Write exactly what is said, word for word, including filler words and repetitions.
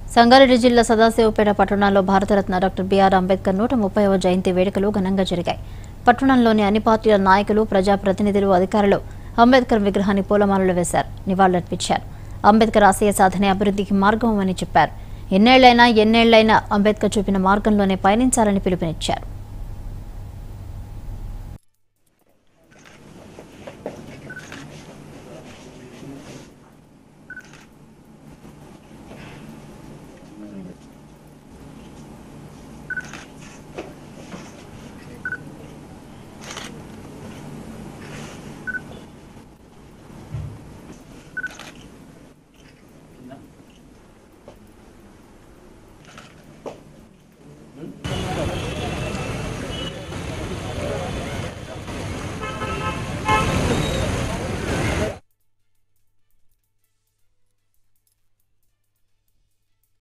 సంగారెడ్డి జిల్లా సదాశివపేట పట్టణంలో Bharat Ratna doctor BR Ambedkar నూట ముప్పైవ జయంతి వేడుకలు ఘనంగా జరిగాయి. పట్టణంలోని అన్ని పార్టీల నాయకులు, ప్రజాప్రతినిధులు, అధికారులు అంబేద్కర్ విగ్రహాన్ని పూలమాలలు వేశారు, నివాళులర్పించారు. అంబేద్కర్ ఆశయ సాధనే అభివృద్ధికి మార్గం అని చెప్పారు. ఎన్నేళ్లైనా ఎన్నేళ్లైనా అంబేద్కర్ చూపిన మార్గంలోనే పయనించాలని పిలుపునిచ్చారు.